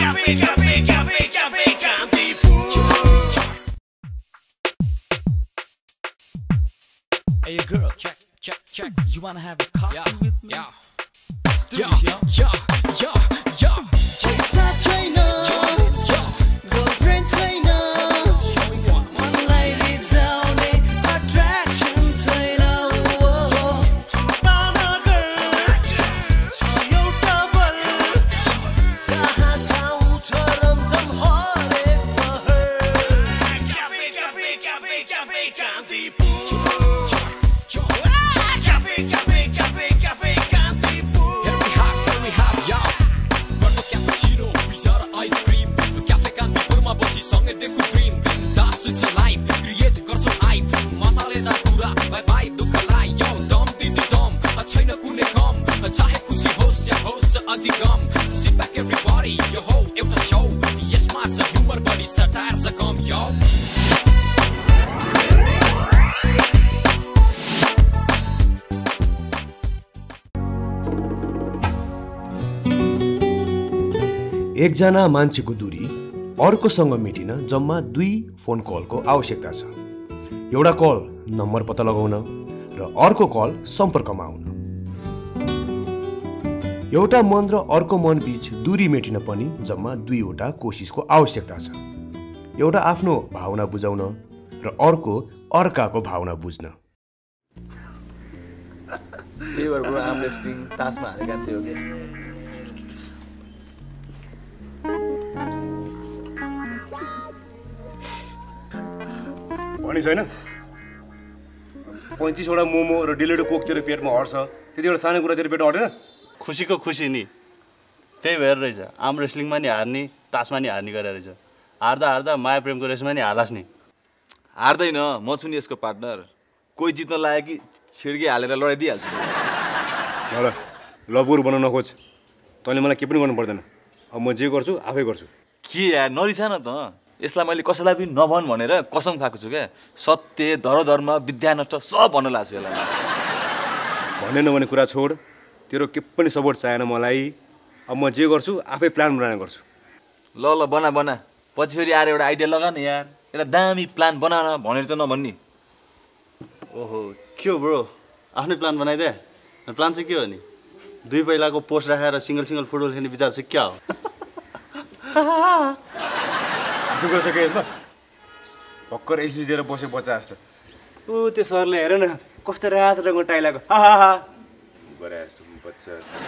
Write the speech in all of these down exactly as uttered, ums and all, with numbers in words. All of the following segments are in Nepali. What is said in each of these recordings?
Café, café, café, café, Cantipur. Hey girl, check, check, check. You wanna have a coffee Yeah, with me? yeah. Let's do this, yo. Yeah, yeah, yeah. पैसा छैन गर्लफ्रेन्ड छैन मनलाई रिझाउने अट्र्याक्सन छैन छ एउटा बल जहाँ छाउ छ रमझम हरेक पहर Café, café, café, café, Cantipur. Café, café, café, café, Cantipur. Here we have, here we have, yeah. Got the cappuccino, बिचरा ice cream. Cafe कान्तिपुरमा बसिसँगै देखु dream. दास छ life, create गर्छौ hype. मसालेदार कुरा, bye bye दुःखलाई. Yo, दम दिदी दम, छैन कुनै कम. चाहे खुसी होस् या होस् अधिगम. Sit back everybody, यो हो एउटा show. यसमा छ humor पनि satire छ कम, yo. एकजना मान्छेको दूरी अर्कोसँग मेटिन जम्मा दुई फोन कलको आवश्यकता छ। एउटा कल नम्बर पत्ता लगाउन र अर्को कल सम्पर्कमा आउन। एउटा मन र अर्को मन बीच दूरी मेटिन पनि जम्मा दुईवटा कोसिसको आवश्यकता छ। एउटा आफ्नो भावना बुझाउन र अर्को अर्काको भावना बुझ्न। लिभरपुल आर्म रेस्लिङ तासमा हालेका थियो के भनि छैन पैँतिसवटा मोमो र डेलिडो कोक तेरो पेटमा हट्छ त्यति एउटा सानो कुरा तेरो पेटमा हटेन खुसीको खुसी नि त्यही भएर रहेछ आर्म रेस्लिङमा नि हार्ने तासमा नि हार्ने गरेर रहेछ हार्दा हार्दा माया प्रेमको रेसमा नि हालास् नि हार्दैन म छु नि यसको पार्टनर कोही जित्न लाग्यो कि छिड्के हालेर लडाइदिइहाल्छु ल ल लभगुरु बनाउन नखोज तैँले मलाई के पनि गर्नु पर्दैन अब म जे गर्छु आफै गर्छु के यार नरिसा न त यसलाई मैले कसैलाई पनि नभन भनेर कसम खाएको छु क्या सत्य धर्म विद्यानष्ट सब भन्न लाग्छु यसलाई भनेन भने कुरा छोड तेरो के पनि सपोर्ट चाहेन मलाई अब म जे गर्छु आफै प्लान बनाएर गर्छु ल ल बना बना पछि फेरि आएर एउटा आइडिया लगा न यार एउटा दामी प्लान बनान भनेर चाहिँ नभन्नी ओहो के हो ब्रो आफ्नै प्लान बनाइदे प्लान चाहिँ के हो नि दुई पहिलाको पोस्ट राखेर सिङ्गल सिङ्गल फुटबल खेल्ने विचार चाहिँ क्या हो गर्छ के यसमा भर्खर एलसी दिएर बसे बच्चा जस्तो ऊ त्यो सरले हेर न कस्तो रातो रङको टाइ लगाएको हाहा गरे जस्तो बच्चा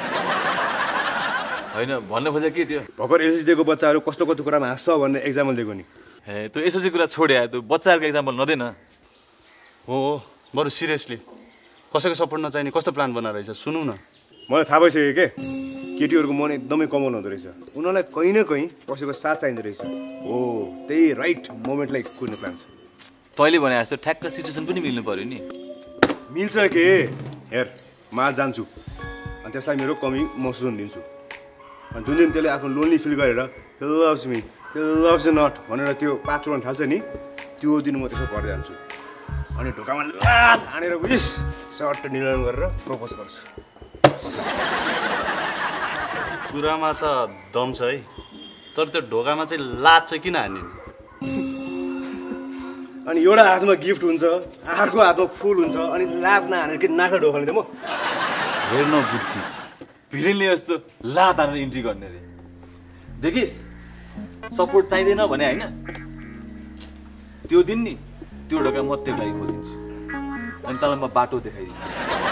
होइन भन्न खोजे के थियो भर्खर एलसी दिएको बच्चाहरू कस्तो कस्तो कुरामा हाँस्छ भन्ने एक्जाम्पल दिएको नि हे तँ यसो चाहिँ कुरा छोड्या तँ बच्चाहरूको एक्जाम्पल नदेन हो बरु सिरियसली कसैको सपोर्ट नचाहिने कस्तो प्लान बनाएर रहेछ सुनौ न मलाई थाहा भइसक्यो के केटीहरूको मन एकदमै कमल हुँदो रहेछ उनीहरूलाई कहीँ न कहीँ कसैको साथ चाहिँदो रहेछ हो त्यही राइट मोमेन्टलाई कुर्ने प्लान छ तैँले भने जस्तो ठ्याक्क सिचुएसन पनि मिल्नु पर्यो नि मिल्छ के हेर म आज जान्छु अनि त्यसलाई मेरो कमी महसुस हुन दिन्छु अनि जुन दिन त्यसले आफ्नो लोन्ली फिल गरेर लभ्स मी लभ्स नट भनेर त्यो पात चुडाउन थाल्छ नि त्यो दिन म त्यसो घर जान्छु अनि ढोकामा लात हानेर बुझिस् सर्ट निर्णय गरेर प्रपोज गर्छु कुरामा त दम छ है तर त्यो ढोकामा चाहिँ लात चाहिँ किन हान्ने अनि एउटा हातमा गिफ्ट हुन्छ अर्को हातमा फुल हुन्छ अनि लात नहानेर कि नाका ढोकाल्ने म हेर्न बुद्धि भिलेनले जस्तो लात हानेर इन्ट्री गर्ने रे देखिस् सपोर्ट चाहिँदैन भने होइन त्यो दिन नि त्यो ढोका म तेरो लागि खोलिदिन्छु अनि तँलाई म बाटो देखाइदिन्छु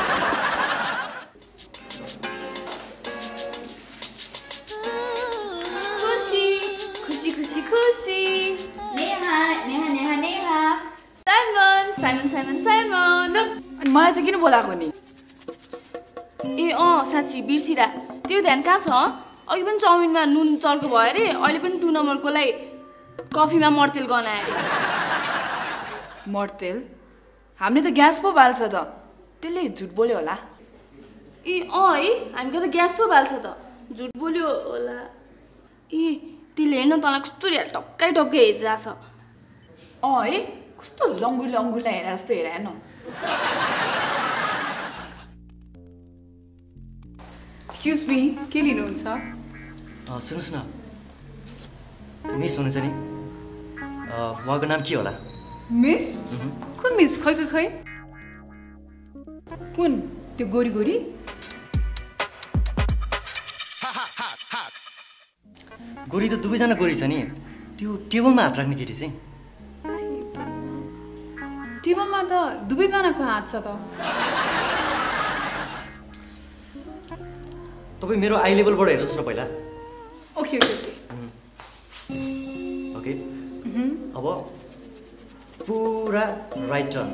साइमन साइमन साइमन अनि मलाई चाहिँ किन बोलाएको नि ए अँ साँच्ची बिर्सिरा त्यो ध्यान कहाँ छ अघि पनि चाउमिनमा नुन चर्को भयो अरे अहिले पनि टु नम्बरकोलाई कफीमा मर्तेल गनाए अरे मर्तेल हामीले त ग्यास पो बाल्छ त त्यसले झुट बोल्यो होला ए अँ है हामीको त ग्यास पो बाल्छ त झुट बोल्यो होला ए त्यसले हेर्न तँलाई कस्तो हेर टक्कै टक्कै हेरिरहेछ अँ है कस्तो लङ्गुरले अङ्गुरलाई हेरे जस्तो हेर हेर्न एक्सक्युज मी के लिनुहुन्छ सुन्नुहोस् न मिस हुनुहुन्छ नि उहाँको नाम के होला? मिस कुन मिस? खै खै खै कुन त्यो गोरी गोरी? गोरी त दुवैजना गोरी छ नि। त्यो टेबलमा हात राख्ने केटी चाहिँ टेबलमा त दुवैजनाको हात छ त। तपाईँ मेरो आई लेभलबाट हेर्नुहोस् न पहिला। ओके ओके ओके ओके अब पुरा राइट टर्न।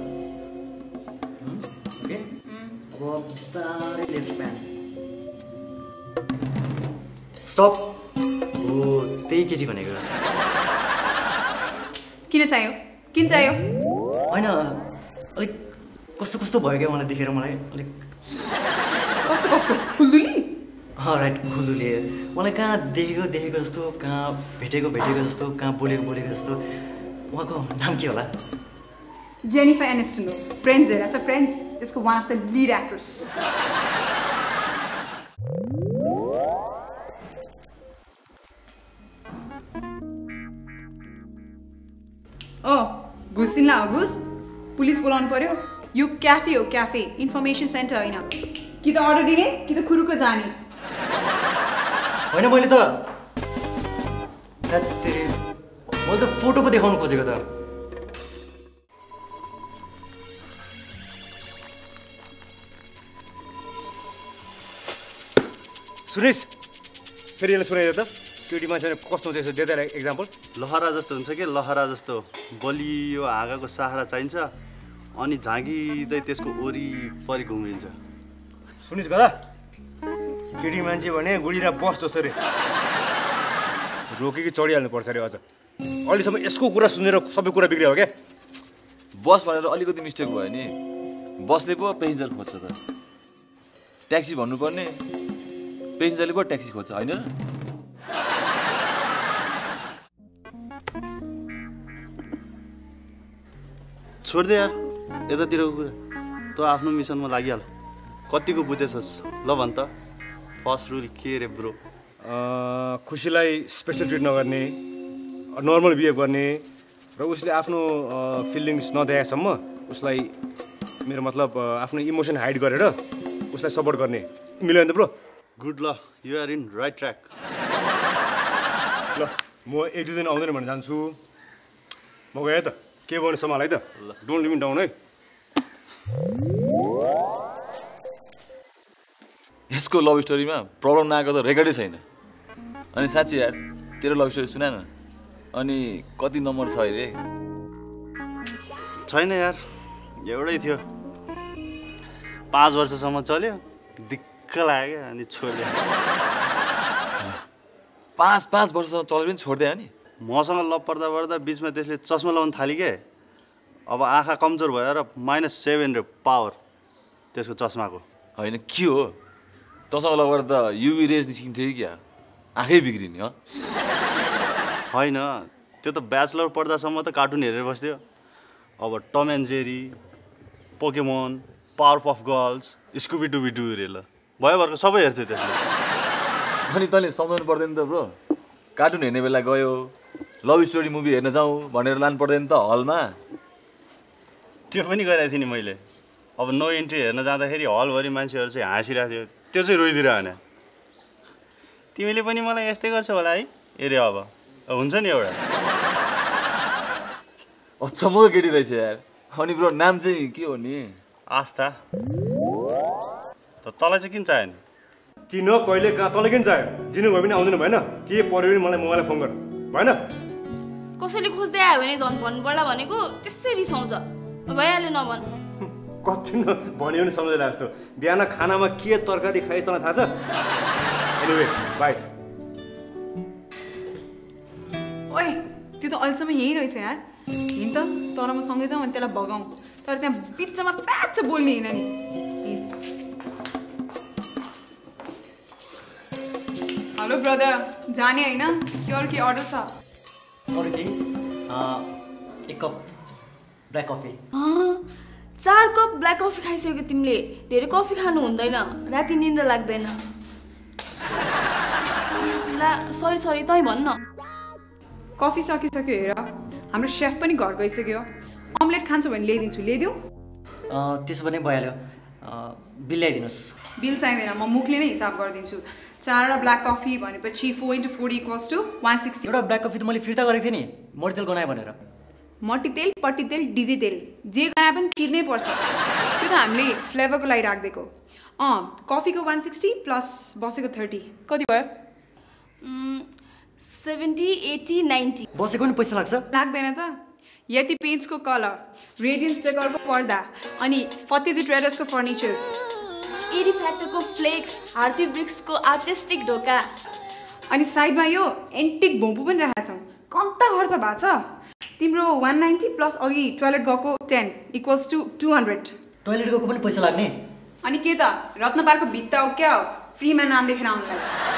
ओके अब बिस्तारै लेफ्ट प्यान स्टप। हो त्यही केटी भनेको। किन चाहियो? किन चाहियो? होइन अलिक कस्तो कस्तो भयो क्या मलाई देखेर। मलाई अलिक कस्तो कस्तो? खुल्दुली? अँ राइट खुल्दुली। मलाई कहाँ देखेको देखेको जस्तो, कहाँ भेटेको भेटेको जस्तो, कहाँ बोलेको बोलेको जस्तो। उहाँको नाम के होला? जेनिफर एनिस्टन हो। फ्रेन्ड्स हेरेको छ फ्रेन्ड्स? त्यसको one of the lead actress. ओ घुस दिन्ला हो घुस? पुलिस बोलाउनु पर्यो? यो क्याफे हो क्याफे, इन्फर्मेसन सेन्टर होइन। कि त अर्डर दिने कि त खुरुको जाने। होइन मैले त मैले त फोटो पो देखाउनु खोजेको त। सुनिस फेरि यसलाई सुनाइदियो त केटी मान्छे कस्तो हुन्छ यसो देख्दा एक्जाम्पल। लहरा जस्तो हुन्छ कि लहरा जस्तो बलियो हाँगाको सहारा चाहिन्छ अनि झाँगिँदै त्यसको वरिपरि घुम्रिन्छ। सुनिस गदा केटी मान्छे भने गुडी र बस जस्तो रे रोकेकी चढिहाल्नु पर्छ अरे। अझ अहिलेसम्म यसको कुरा सुनेर सबै कुरा बिग्रियो क्या। बस भनेर अलिकति मिस्टेक भयो नि। बसले पो पेसेन्जर खोज्छ त। ट्याक्सी भन्नुपर्ने पेसेन्जरले पो ट्याक्सी खोज्छ होइन र? छोड्दे यार यतातिरको कुरा। तँ आफ्नो मिसनमा लागिहाल। कतिको बुझेछस् ल भन् त। फर्स्ट रुल के रे ब्रो? खुसीलाई स्पेसल ट्रिट नगर्ने, नर्मल बिहेभ गर्ने र उसले आफ्नो फिलिङ्स नदेखाएसम्म उसलाई मेरो मतलब आफ्नो इमोसन हाइड गरेर उसलाई सपोर्ट गर्ने। मिल्यो नि त ब्रो? गुड ल you are in right track. ल म एक दुई दिन आउँदैन भने जान्छु। म गएँ त के गर्नु सम्हाल है त। ल डोन्ट लिभ मी डाउन है। यसको लभ स्टोरीमा प्रब्लम नआएको त रेकर्डै छैन। अनि साँच्ची यार तेरो लभ स्टोरी सुना न। अनि कति नम्बर छ अहिले? छैन यार एउटै थियो। पाँच वर्षसम्म चल्यो दिक्क लाग्यो क्या अनि छोड्यो। पाँच पाँच वर्षसम्म चलेर पनि छोडिदियो नि? मसँग लभ पर्दा पर्दा बिचमा त्यसले चस्मा लगाउनु थाल्यो क्या। अब आँखा कमजोर भयो र माइनस सेभेन रे पावर त्यसको चस्माको। होइन के हो तँसँग लभ गर्दा युभी रेज निस्किन्थ्यो कि क्या? आँखै बिग्रिने हो? होइन त्यो त ब्याचलर पढ्दासम्म त कार्टुन हेरेर बस्थ्यो। अब Tom and Jerry, Pokemon, Power Puff Girls, Scooby Dooby Doo रे ल भयो भरको सबै हेर्थ्यो त्यसले। अनि तैँले सम्झाउनु पर्दैन त ब्रो? कार्टुन हेर्ने बेला गयो लभ स्टोरी मुभी हेर्न जाउँ भनेर लानु पर्दैन त हलमा? त्यो पनि गरेको थिएँ नि मैले। अब नो इन्ट्री हेर्न जाँदाखेरि हलभरि मान्छेहरू चाहिँ हाँसिरहेको थियो। त्यो चाहिँ रोइदिएर होइन। तिमीले पनि मलाई यस्तै गर्छौ होला है एरे। अब हुन्छ नि एउटा अचम्मको केटी रहेछ यार। अनि ब्रो नाम चाहिँ के हो नि? आस्था। त तँलाई चाहिँ किन चाहियो नि? किन कहिले कहाँ तँलाई किन चाहियो? जिनु भयो पनि आउँदैन भएन? के पऱ्यो भने मलाई मोबाइलमा फोन गर भएन? कसैले खोज्दै आयो भने झन् भन्नु पर्ला भनेको त्यसै रिसाउँछ। भइहाल्यो नभन्। कति न भन्यो भने सम्झेर जस्तो। बिहान खानामा के तरकारी खाइस् तँलाई थाहा छ? Anyway bye. ओए त्यो त अहिलेसम्म यहीँ रहेछ यार। हिँड त तर म सँगै जाउँ अनि त्यसलाई भगाउँ। तर त्यहाँ बिचमा प्याच बोल्ने होइन नि। हेलो ब्रदर जाने होइन के अरू के अर्डर छ? अरू केही एक कप ब्ल्याक कफी। चार कप ब्ल्याक कफी खाइसक्यो तिमीले। धेरै कफी खानु हुँदैन, राति निन्दा लाग्दैन। ला सरी सरी तै भन्न। कफी सकिसक्यो हेर हाम्रो सेफ पनि घर गइसक्यो अमलेट खान्छ भने ल्याइदिन्छु ल्याइदिउँ त्यसो भने भइहाल्यो बिल ल्याइदिनुहोस् बिल चाहिँदैन म मुखले नै हिसाब गरिदिन्छु चारवटा ब्ल्याक कफी भनेपछि four into four equals to one sixty एउटा ब्ल्याक कफी त मैले फिर्ता गरेको थिएँ नि मट्टीतेल गनाएँ भनेर मट्टीतेल पट्टीतेल डिजितेल जे गनाए पनि तिर्नै पर्छ त्यो त हामीले फ्लेभरको लागि राखिदिएको अँ कफीको वान सिक्सटी प्लस बसेको थर्टी कति भयो सेभेन्टी एटी नाइन्टी बसेको पनि पैसा लाग्छ लाग्दैन त यति पेजको कलर रेडियन्स डेकरको पर्दा अनि फतेजी ट्रेडर्सको फर्निचर्स एडी फ्याक्टरको फ्लेक्स हार्ती ब्रिक्सको आर्टिस्टिक ढोका अनि साइडमा यो एन्टिक भोम्पू पनि राखेका छौँ कम्ता खर्च भएको छ तिम्रो वान नाइन्टी प्लस अघि टोयलेट गएको ten equals to two hundred toilet गएको पनि पैसा लाग्ने अनि के त रत्न पार्कको भित्ता हो क्या हो फ्रीमा नाम लेखेर आउनुलाई